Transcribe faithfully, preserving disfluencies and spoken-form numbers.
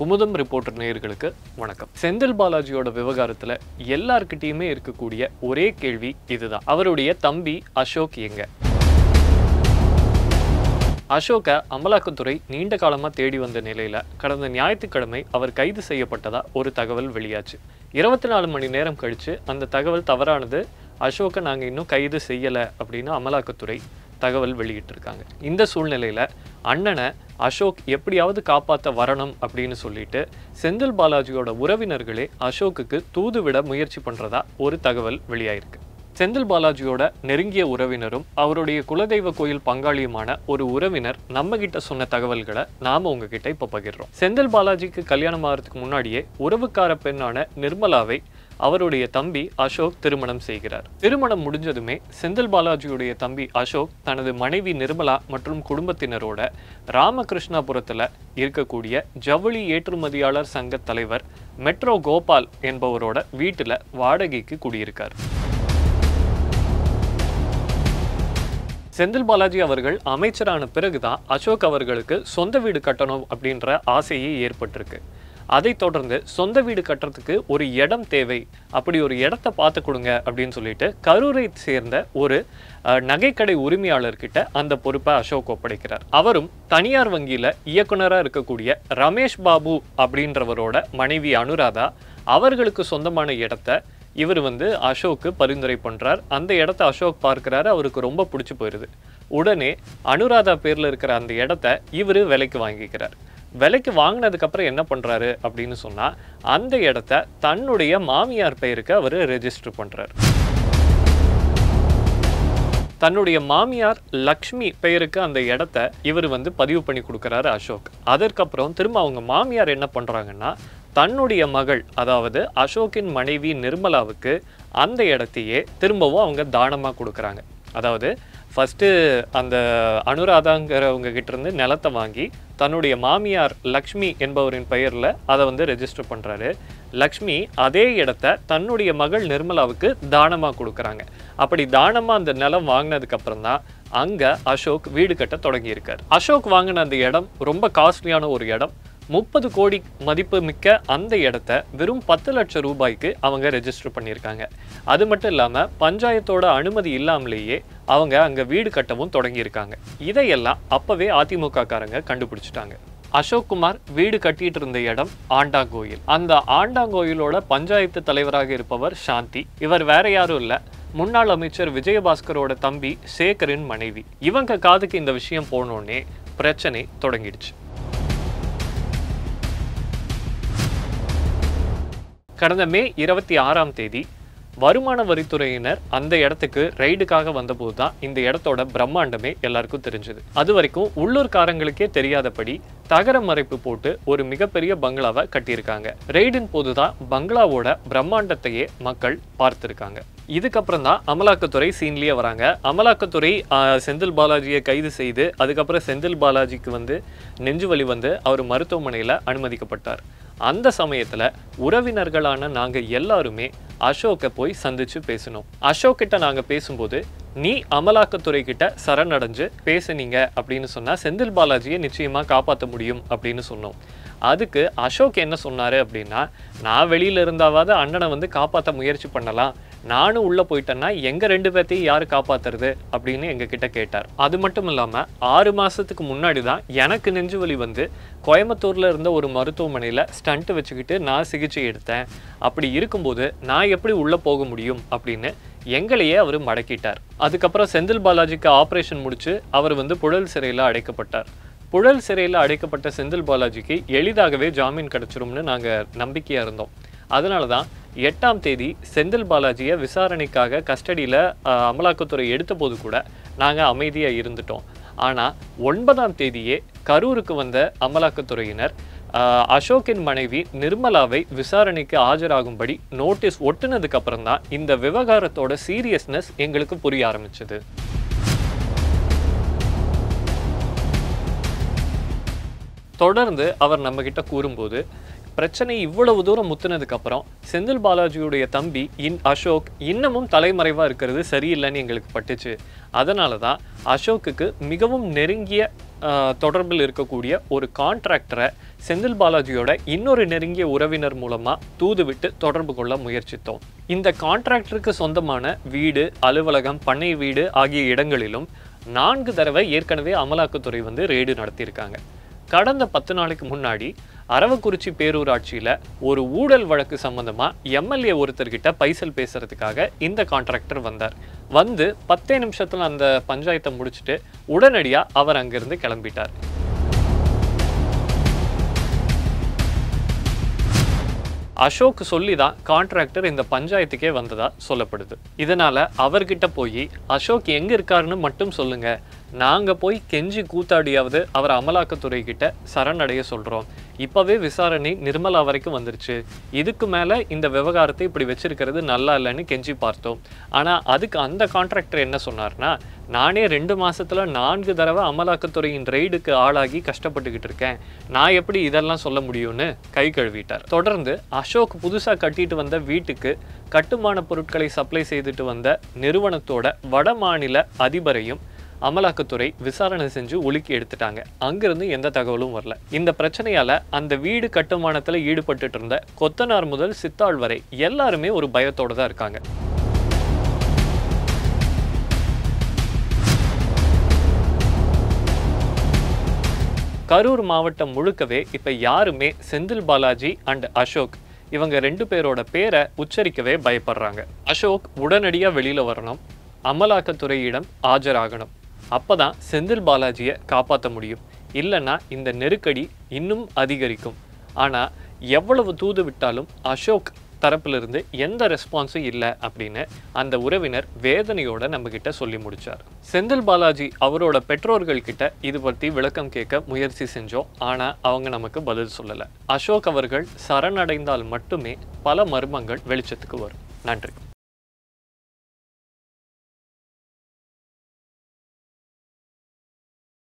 Kumudam reporter நேயர்களுக்கு வணக்கம். செந்தில் பாலாஜியோட விவகாரத்துல எல்லார்கிட்டயுமே இருக்கக்கூடிய ஒரே கேள்வி இதுதான். அவருடைய தம்பி அசோக் எங்க? அசோக்கை அமலாக்கத்துறை நீண்ட காலமா தேடி வந்த நிலையில கடந்த ஞாயிற்றுக்கிழமை அவர் கைது செய்யப்பட்டதா ஒரு தகவல் வெளியாச்சு. இருபத்தி நாலு மணி நேரம் கழிச்சு அந்த தகவல் தவறானது, அசோக்கை நாங்கள் இன்னும் கைது செய்யலை அப்படின்னு அமலாக்கத்துறை தகவல் வெளியிட்டிருக்காங்க. இந்த சூழ்நிலையில அண்ணனை அசோக் எப்படியாவது காப்பாற்ற வரணும் அப்படின்னு சொல்லிட்டு செந்தில் பாலாஜியோட உறவினர்களே அசோக்குக்கு தூதுவிட முயற்சி பண்றதா ஒரு தகவல் வெளியாயிருக்கு. செந்தில் பாலாஜியோட நெருங்கிய உறவினரும் அவருடைய குலதெய்வ கோயில் பங்காளியுமான ஒரு உறவினர் நம்ம கிட்ட சொன்ன தகவல்களை நாம உங்ககிட்ட இப்ப பகிர்றோம். செந்தில் பாலாஜிக்கு கல்யாணம் ஆகிறதுக்கு முன்னாடியே உறவுக்கார பெண்ணான நிர்மலாவை அவருடைய தம்பி அசோக் திருமணம் செய்கிறார். திருமணம் முடிஞ்சதுமே செந்தில் பாலாஜியுடைய தம்பி அசோக் தனது மனைவி நிர்மலா மற்றும் குடும்பத்தினரோட ராமகிருஷ்ணாபுரத்துல இருக்கக்கூடிய ஜவுளி ஏற்றுமதியாளர் சங்க தலைவர் மெட்ரோ கோபால் என்பவரோட வீட்டுல வாடகைக்கு குடியிருக்கார். செந்தில் பாலாஜி அவர்கள் அமைச்சரான பிறகுதான் அசோக் அவர்களுக்கு சொந்த வீடு கட்டணும் அப்படின்ற ஆசையே ஏற்பட்டிருக்கு. அதை தொடர்ந்து சொந்த வீடு கட்டுறதுக்கு ஒரு இடம் தேவை, அப்படி ஒரு இடத்த பார்த்து கொடுங்க அப்படின்னு சொல்லிட்டு கரூரை சேர்ந்த ஒரு நகைக்கடை உரிமையாளர்கிட்ட அந்த பொறுப்பை அசோக் ஒப்படைக்கிறார். அவரும் தனியார் வங்கியில இயக்குனராக இருக்கக்கூடிய ரமேஷ் பாபு அப்படின்றவரோட மனைவி அனுராதா அவர்களுக்கு சொந்தமான இடத்த இவர் வந்து அசோக்கு பரிந்துரை பண்றார். அந்த இடத்த அசோக் பார்க்கிறாரு, அவருக்கு ரொம்ப பிடிச்சி போயிருது. உடனே அனுராதா பேர்ல இருக்கிற அந்த இடத்த இவரு விலைக்கு வாங்கிக்கிறார். விலைக்கு வாங்கினதுக்கு அப்புறம் என்ன பண்றாரு அப்படின்னு சொன்னா அந்த இடத்த தன்னுடைய மாமியார் பெயருக்கு அவரு ரெஜிஸ்டர் பண்றாரு. தன்னுடைய மாமியார் லக்ஷ்மி பெயருக்கு அந்த இடத்த இவர் வந்து பதிவு பண்ணி கொடுக்கிறாரு அசோக். அதற்கப்புறம் திரும்ப அவங்க மாமியார் என்ன பண்றாங்கன்னா தன்னுடைய மகள், அதாவது அசோக்கின் மனைவி நிர்மலாவுக்கு அந்த இடத்தையே திரும்பவும் அவங்க தானமா கொடுக்குறாங்க. அதாவது ஃபர்ஸ்ட் அந்த அனுராதாங்கிறவங்க கிட்ட இருந்து நிலத்தை வாங்கி தன்னுடைய மாமியார் லக்ஷ்மி என்பவரின் பெயர்ல அதை வந்து ரெஜிஸ்டர் பண்றாரு. லக்ஷ்மி அதே இடத்த தன்னுடைய மகள் நிர்மலாவுக்கு தானமா கொடுக்குறாங்க. அப்படி தானமா அந்த நிலம் வாங்கினதுக்கு அப்புறம் தான் அங்க அசோக் வீடு கட்ட தொடங்கி இருக்காரு. அசோக் வாங்கின அந்த இடம் ரொம்ப காஸ்ட்லியான ஒரு இடம். முப்பது கோடி மதிப்பு மிக்க அந்த இடத்த வெறும் பத்து லட்சம் ரூபாய்க்கு அவங்க ரெஜிஸ்டர் பண்ணியிருக்காங்க. அது மட்டும் இல்லாம பஞ்சாயத்தோட அனுமதி இல்லாமலேயே அவங்க அங்க வீடு கட்டவும் தொடங்கியிருக்காங்க. இதையெல்லாம் அப்பவே அதிமுக காரங்க கண்டுபிடிச்சிட்டாங்க. அசோக் குமார் வீடு கட்டிட்டு இருந்த இடம் ஆண்டாங்கோயில். அந்த ஆண்டாங்கோயிலோட பஞ்சாயத்து தலைவராக இருப்பவர் சாந்தி. இவர் வேற யாரும் இல்ல, முன்னாள் அமைச்சர் விஜயபாஸ்கரோட தம்பி சேகரின் மனைவி. இவங்க காதுக்கு இந்த விஷயம் போனோடனே பிரச்சனை தொடங்கிடுச்சு. கடந்த மே இருபத்தி ஆறாம் தேதி வருமான வரித்துறையினர் அந்த இடத்துக்கு ரைடுக்காக வந்தபோது தான் இந்த இடத்தோட பிரம்மாண்டமே எல்லாருக்கும் தெரிஞ்சது. அது வரைக்கும் உள்ளூர்காரங்களுக்கே தெரியாதபடி தகர மறைப்பு போட்டு ஒரு மிகப்பெரிய பங்களாவை கட்டியிருக்காங்க. ரெய்டின் போதுதான் பங்களாவோட பிரம்மாண்டத்தையே மக்கள் பார்த்திருக்காங்க. இதுக்கப்புறம் தான் அமலாக்கத்துறை சீன்லயே வராங்க. அமலாக்கத்துறை செந்தில் பாலாஜியை கைது செய்து அதுக்கப்புறம் செந்தில் பாலாஜிக்கு வந்து நெஞ்சுவலி வந்து அவர் மருத்துவமனையில அனுமதிக்கப்பட்டார். அந்த சமயத்துல உறவினர்களான நாங்க எல்லாருமே அசோக்கை போய் சந்திச்சு பேசணும். அசோக் கிட்ட நாங்க பேசும்போது நீ அமலாக்கத்துறை கிட்ட சரணடைஞ்சு பேசுனீங்க அப்படின்னு சொன்னா செந்தில் பாலாஜியை நிச்சயமா காப்பாற்ற முடியும் அப்படின்னு சொன்னோம். அதுக்கு அசோக் என்ன சொன்னாரு அப்படின்னா, நான் வெளியில இருந்தாவது அண்ணனை வந்து காப்பாற்ற முயற்சி பண்ணலாம், நானும் உள்ள போயிட்டேன்னா எங்க ரெண்டு பேர்த்தையும் யாரு காப்பாத்துறது அப்படின்னு எங்க கிட்ட கேட்டார். அது மட்டும் இல்லாம ஆறு மாசத்துக்கு முன்னாடி தான் எனக்கு நெஞ்சுவலி வந்து கோயம்புத்தூர்ல இருந்த ஒரு மருத்துவமனையில ஸ்டண்ட் வச்சுக்கிட்டு நான் சிகிச்சை எடுத்தேன். அப்படி இருக்கும்போது நான் எப்படி உள்ள போக முடியும் அப்படின்னு எங்களையே அவர் மடக்கிட்டார். அதுக்கப்புறம் செந்தில் பாலாஜிக்கு ஆபரேஷன் முடிச்சு அவர் வந்து புழல் சிறையில அடைக்கப்பட்டார். புழல் சிறையில அடைக்கப்பட்ட செந்தில் பாலாஜிக்கு எளிதாகவே ஜாமீன் கிடைச்சிரும்னு நாங்க நம்பிக்கையா இருந்தோம். அதனாலதான் எட்டாம் தேதி செந்தில் பாலாஜியை விசாரணைக்காக கஸ்டடியில அமலாக்கத்துறை எடுத்த போது கூட நாங்க அமைதியா இருந்துட்டோம். ஆனா ஒன்பதாம் தேதியே கரூருக்கு வந்த அமலாக்கத்துறையினர் அசோக்கின் மனைவி நிர்மலாவை விசாரணைக்கு ஆஜராகும்படி நோட்டீஸ் ஒட்டுனதுக்கு அப்புறம் தான் இந்த விவகாரத்தோட சீரியஸ்னஸ் எங்களுக்கு புரிய ஆரம்பிச்சது. தொடர்ந்து அவர் நம்ம கிட்ட கூறும்போது பிரச்சனை இவ்வளவு தூரம் முத்துனதுக்கு அப்புறம் செந்தில் பாலாஜியுடைய தம்பி இன் அசோக் இன்னமும் தலைமறைவா இருக்கிறது சரியில்லைன்னு எங்களுக்கு பட்டுச்சு. அதனால தான் அசோக்குக்கு மிகவும் நெருங்கிய தொடர்பில் இருக்கக்கூடிய ஒரு கான்ட்ராக்டரை செந்தில் பாலாஜியோட இன்னொரு நெருங்கிய உறவினர் மூலமாக தூதுவிட்டு தொடர்பு கொள்ள முயற்சித்தோம். இந்த கான்ட்ராக்டருக்கு சொந்தமான வீடு, அலுவலகம், பண்ணை வீடு ஆகிய இடங்களிலும் நான்கு தடவை ஏற்கனவே அமலாக்கத்துறை வந்து ரெய்டு நடத்தியிருக்காங்க. கடந்த பத்து நாளைக்கு முன்னாடி அரவக்குறிச்சி பேரூராட்சியில் ஒரு ஊழல் வழக்கு சம்பந்தமாக எம்எல்ஏ ஒருத்தர்கிட்ட பைசல் பேசுறதுக்காக இந்த கான்ட்ராக்டர் வந்தார். வந்து பத்தே நிமிஷத்தில் அந்த பஞ்சாயத்தை முடிச்சுட்டு உடனடியாக அவர் அங்கிருந்து கிளம்பிட்டார். அசோக் சொல்லி தான் கான்ட்ராக்டர் இந்த பஞ்சாயத்துக்கே வந்ததா சொல்லப்படுது. இதனால அவர்கிட்ட போய் அசோக் எங்க இருக்காருன்னு மட்டும் சொல்லுங்க, நாங்க போய் கெஞ்சி கூத்தாடியாவது அவர் அமலாக்கத்துறை கிட்ட சரணடைய சொல்றோம். இப்பவே விசாரணை நிர்மலா வரைக்கும் வந்துருச்சு, இதுக்கு மேல இந்த விவகாரத்தை இப்படி வச்சிருக்கிறது நல்லா இல்லைன்னு கெஞ்சி பார்த்தோம். ஆனா அதுக்கு அந்த கான்ட்ராக்டர் என்ன சொன்னார்னா, நானே ரெண்டு மாசத்துல நான்கு தடவை அமலாக்கத்துறையின் ரெய்டுக்கு ஆளாகி கஷ்டப்பட்டுக்கிட்டு இருக்கேன், நான் எப்படி இதெல்லாம் சொல்ல முடியும்னு கை கழுவிட்டார். தொடர்ந்து அசோக் புதுசா கட்டிட்டு வந்த வீட்டுக்கு கட்டுமான பொருட்களை சப்ளை செய்துட்டு வந்த நிறுவனத்தோட வட மாநில அதிபரையும் அமலாக்கத்துறை விசாரணை செஞ்சு ஒழுக்கி எடுத்துட்டாங்க. அங்கிருந்து எந்த தகவலும் வரல. இந்த பிரச்சனையால அந்த வீடு கட்டுமானத்துல ஈடுபட்டு இருந்த கொத்தனார் முதல் சித்தாள் வரை எல்லாருமே ஒரு பயத்தோட தான் இருக்காங்க. கரூர் மாவட்டம் முழுக்கவே இப்ப யாருமே செந்தில் பாலாஜி அண்ட் அசோக் இவங்க ரெண்டு பேரோட பேரை உச்சரிக்கவே பயப்படுறாங்க. அசோக் உடனடியா வெளியில வரணும், அமலாக்கத்துறையிடம் ஆஜராகணும். அப்பதான் செந்தில் பாலாஜியை காப்பாற்ற முடியும். இல்லைன்னா இந்த நெருக்கடி இன்னும் அதிகரிக்கும். ஆனா எவ்வளவு தூது விட்டாலும் அசோக் தரப்பிலிருந்து எந்த ரெஸ்பான்ஸும் இல்லை அப்படின்னு அந்த உறவினர் வேதனையோட நம்ம கிட்ட சொல்லி முடிச்சார். செந்தில் பாலாஜி அவரோட பெற்றோர்கள் கிட்ட இது பற்றி விளக்கம் கேட்க முயற்சி செஞ்சோம். ஆனா அவங்க நமக்கு பதில் சொல்லலை. அசோக் அவர்கள் சரணடைந்தால் மட்டுமே பல மர்மங்கள் வெளிச்சத்துக்கு வரும். நன்றி.